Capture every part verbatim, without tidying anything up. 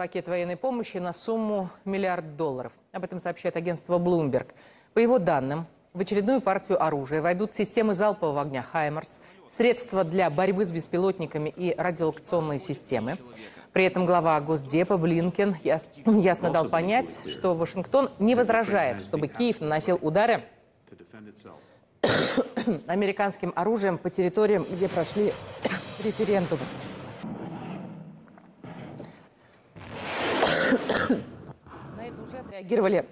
пакет военной помощи на сумму миллиард долларов. Об этом сообщает агентство Bloomberg. По его данным, в очередную партию оружия войдут системы залпового огня «Хаймарс», средства для борьбы с беспилотниками и радиолокационные системы. При этом глава Госдепа Блинкен ясно дал понять, что Вашингтон не возражает, чтобы Киев наносил удары американским оружием по территориям, где прошли референдумы. На это уже отреагировали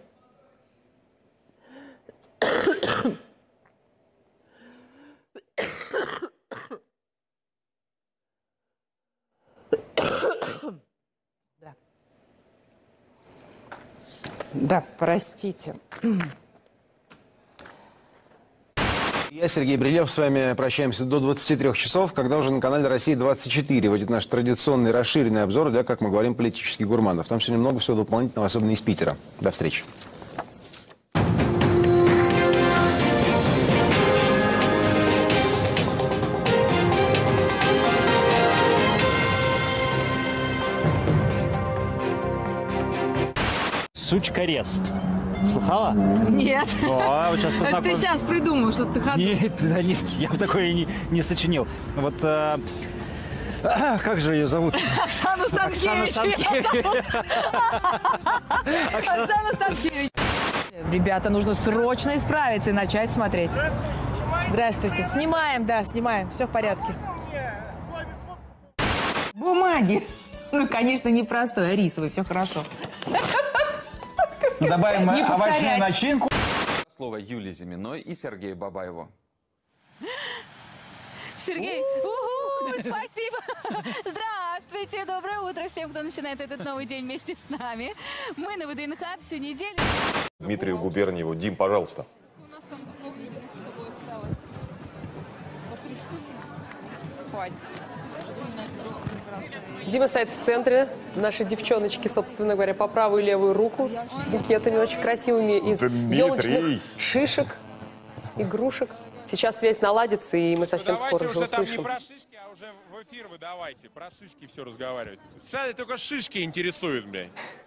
да. Да, простите. Я, Сергей Брилев, с вами прощаемся до двадцати трёх часов, когда уже на канале «Россия двадцать четыре» выйдет наш традиционный расширенный обзор для, как мы говорим, политических гурманов. Там сегодня много всего дополнительного, особенно из Питера. До встречи. Сучкорез. Слыхала? Нет. О, вот сейчас это ты сейчас придумал, что ты ходил. Нет, да нет, я бы такое не, не сочинил. Вот а, а, как же ее зовут? Оксана Станкевич. Оксана Станкевич. Ребята, нужно срочно исправиться и начать смотреть. Здравствуйте. Снимаем, да, снимаем. Все в порядке. Бумаги. Ну, конечно, не простой, а рисовый. Все хорошо. Добавим овощную начинку. Слово Юлии Зиминой и Сергею Бабаеву. Сергей, уху, спасибо. Здравствуйте, доброе утро всем, кто начинает этот новый день вместе с нами. Мы на ВДНХ всю неделю. Дмитрию Губерниеву. Дим, пожалуйста. У нас там дополнительно с тобой осталось. По три штуки. Хватит. Дима стоит в центре. Наши девчоночки, собственно говоря, по правую и левую руку с букетами очень красивыми из Дмитрий. елочных шишек, игрушек. Сейчас связь наладится, и мы совсем давайте скоро уже уже там не услышим. про шишки, а уже в эфир вы давайте. Про шишки все разговаривать. Сейчас только шишки интересуют, блядь.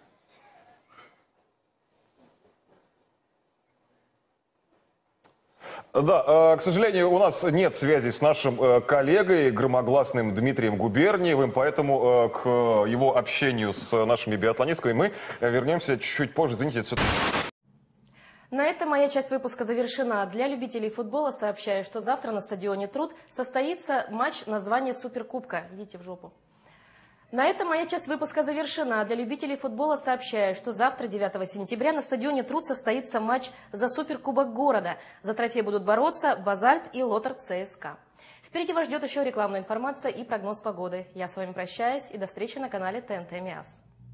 Да, к сожалению, у нас нет связи с нашим коллегой, громогласным Дмитрием Губерниевым, поэтому к его общению с нашими биатлонистками мы вернемся чуть-чуть позже. Извините, это все... На этом моя часть выпуска завершена. Для любителей футбола сообщаю, что завтра на стадионе Труд состоится матч на звание Суперкубка. Идите в жопу. На этом моя часть выпуска завершена. Для любителей футбола сообщаю, что завтра, девятого сентября, на стадионе Труд состоится матч за Суперкубок города. За трофей будут бороться Базальт и Лотард ЦСКА. Впереди вас ждет еще рекламная информация и прогноз погоды. Я с вами прощаюсь и до встречи на канале ТНТ МИАС.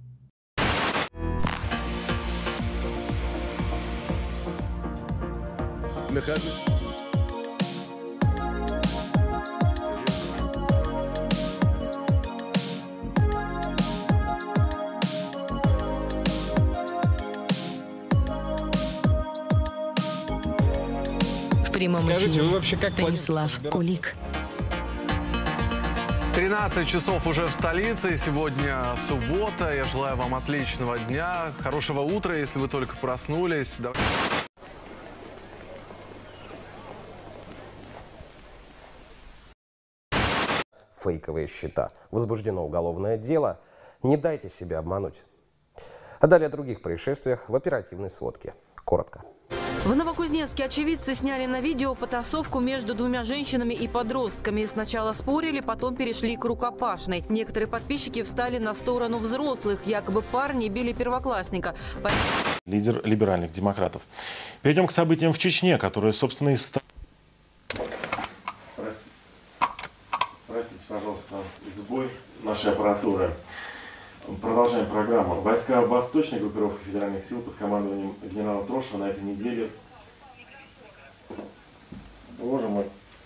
Нахожусь. В прямом Скажите, эфире вы вообще как Станислав Кулик. тринадцать часов уже в столице, и сегодня суббота. Я желаю вам отличного дня, хорошего утра, если вы только проснулись. Фейковые счета. Возбуждено уголовное дело. Не дайте себя обмануть. А далее о других происшествиях в оперативной сводке. Коротко. В Новокузнецке очевидцы сняли на видео потасовку между двумя женщинами и подростками. Сначала спорили, потом перешли к рукопашной. Некоторые подписчики встали на сторону взрослых. Якобы парни били первоклассника. Лидер либеральных демократов. Перейдем к событиям в Чечне, которые, собственно, и стали... Простите, пожалуйста, сбой нашей аппаратуры. Продолжаем программу. Войска Восточной группировки федеральных сил под командованием генерала Трошева на этой неделе... Боже мой.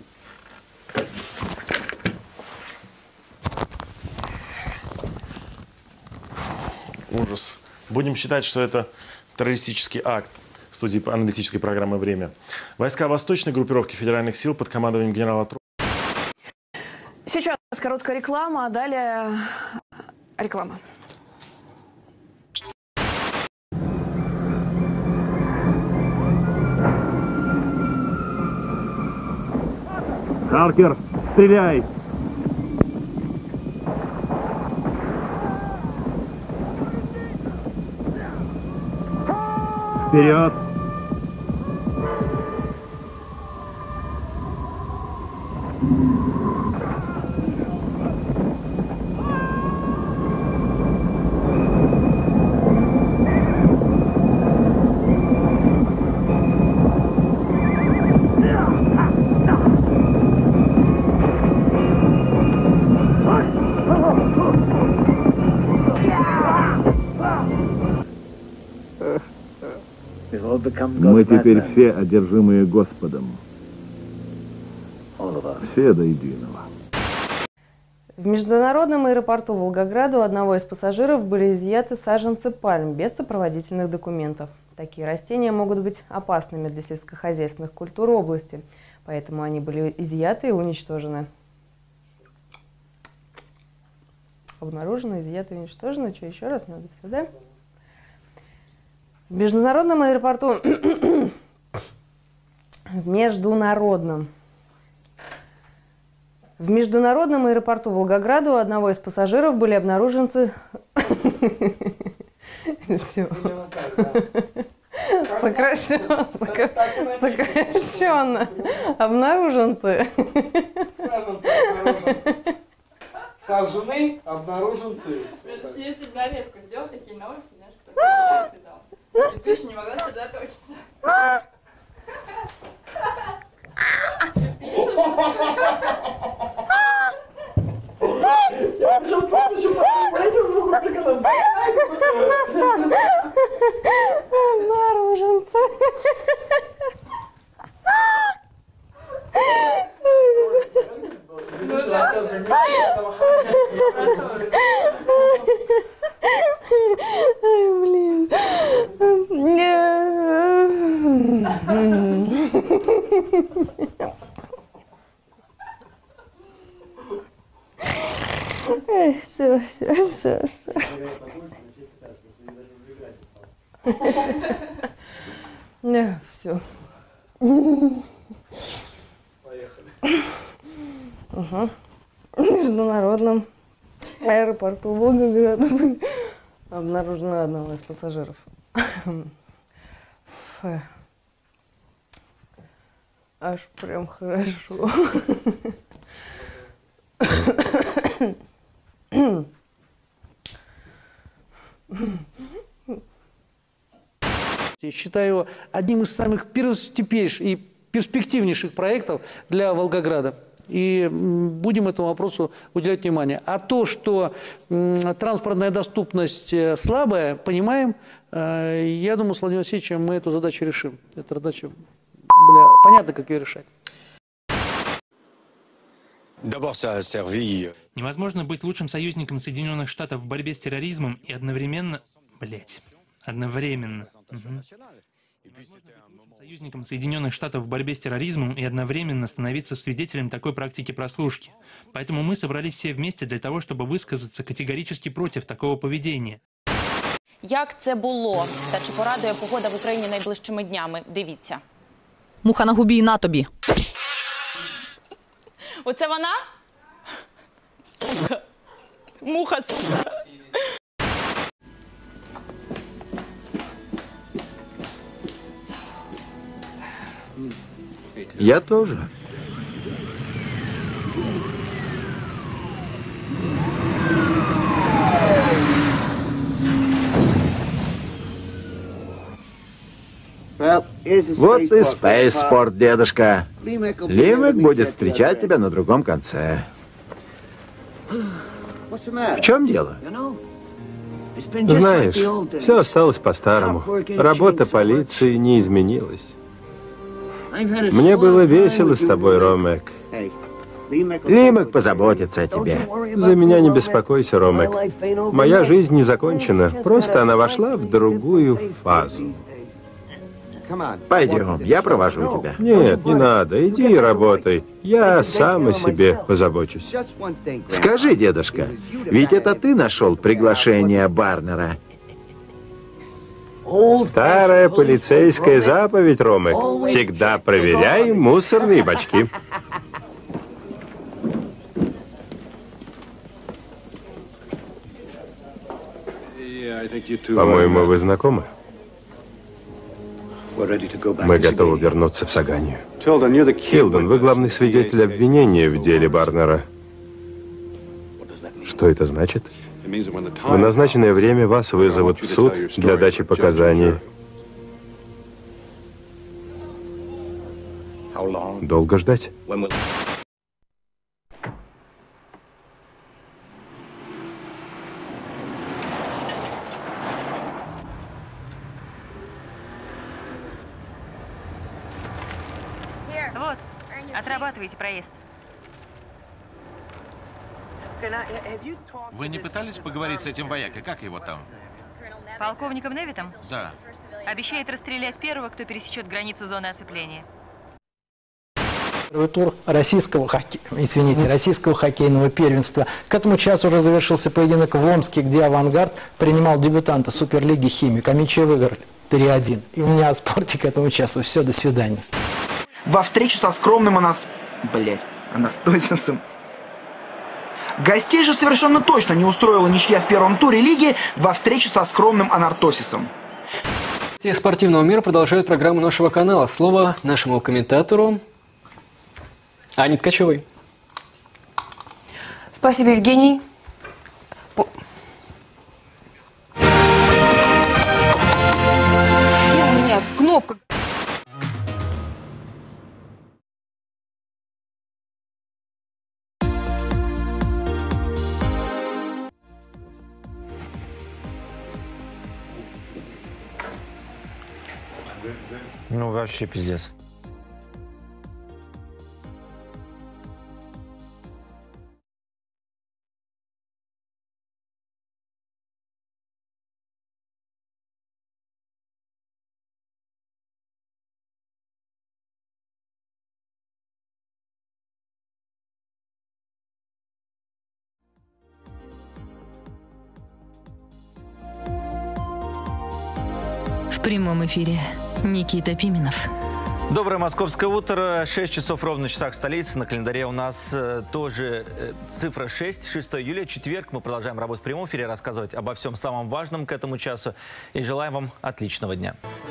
Ужас. Будем считать, что это террористический акт. В студии аналитической программы «Время». Войска Восточной группировки федеральных сил под командованием генерала Трошева... Сейчас короткая реклама, а далее реклама. Харкер, стреляй! Вперед! Мы теперь все одержимые Господом. Все до единого. В международном аэропорту Волгограда у одного из пассажиров были изъяты саженцы пальм без сопроводительных документов. Такие растения могут быть опасными для сельскохозяйственных культур области, поэтому они были изъяты и уничтожены. Обнаружено, изъято и уничтожено. Что, еще раз надо сюда? В международном аэропорту... В международном... В международном аэропорту Волгограда у одного из пассажиров были обнаружены... Сокращенно. Сокращенно. Обнаруженцы. Саженцы, обнаруженцы. Сожжены, обнаруженцы. Если бы нарезку сделал, такие новости, знаешь, кто-то дал. И пища не могла сосредоточиться. Я причем следующий по этим звукам приколом. Обнаруженцы. Ай, блин. Все, все, все, все. Не, все. Поехали. Угу. В международном аэропорту Волгограда обнаружено одного из пассажиров. Фу. Аж прям хорошо. Я считаю его одним из самых первостепеннейших и перспективнейших проектов для Волгограда. И будем этому вопросу уделять внимание. А то, что транспортная доступность слабая, понимаем, я думаю, с Владимиром Васильевичем мы эту задачу решим. Эта задача, бля, понятно, как ее решать. Невозможно быть лучшим союзником Соединенных Штатов в борьбе с терроризмом и одновременно... Блять. Одновременно. Угу. Союзником Соединенных Штатов в борьбе с терроризмом и одновременно становиться свидетелем такой практики прослушки. Поэтому мы собрались все вместе для того, чтобы высказаться категорически против такого поведения. Як це було та чи порадує погода в Україні найближчими днями? Дивіться. Муха на губі і на тобі. Оце вона? Сука. Муха, сука. Я тоже. Вот и Spaceport, дедушка. Лимек будет встречать тебя на другом конце. В чем дело? Знаешь, все осталось по-старому. Работа полиции не изменилась. Мне было весело с тобой, Ромек. Лимек позаботится о тебе. За меня не беспокойся, Ромек. Моя жизнь не закончена. Просто она вошла в другую фазу. Пойдем, я провожу тебя. Нет, не надо. Иди и работай. Я сам о себе позабочусь. Скажи, дедушка, ведь это ты нашел приглашение Барнера? Старая полицейская заповедь, Ромек. Всегда проверяй мусорные бачки. По-моему, вы знакомы? Мы готовы вернуться в Саганию. Тилден, вы главный свидетель обвинения в деле Барнера. Что это значит? В назначенное время вас вызовут в суд для дачи показаний. Долго ждать? Вот, отрабатывайте проезд. Вы не пытались поговорить с этим воякой? Как его там? Полковником Невитом? Да. Обещает расстрелять первого, кто пересечет границу зоны оцепления. Первый тур российского хоккея, извините, российского хоккейного первенства. К этому часу уже завершился поединок в Омске, где «Авангард» принимал дебютанта Суперлиги «Химик». Амичи выиграли три один. И у меня о спорте к этому часу все, до свидания. Во встречу со скромным анас... Блять, Анастасисом. Гостей же совершенно точно не устроила ничья в первом туре лиги во встречу со скромным Анартосисом. Те спортивного мира продолжают программу нашего канала. Слово нашему комментатору Ане Ткачевой. Спасибо, Евгений. По... Где у меня кнопка? Ну, вообще пиздец. В прямом эфире Никита Пименов. Доброе московское утро. шесть часов ровно в часах столицы. На календаре у нас э, тоже э, цифра шесть, шестое июля, четверг. Мы продолжаем работать в прямом эфире, рассказывать обо всем самом важном к этому часу. И желаем вам отличного дня.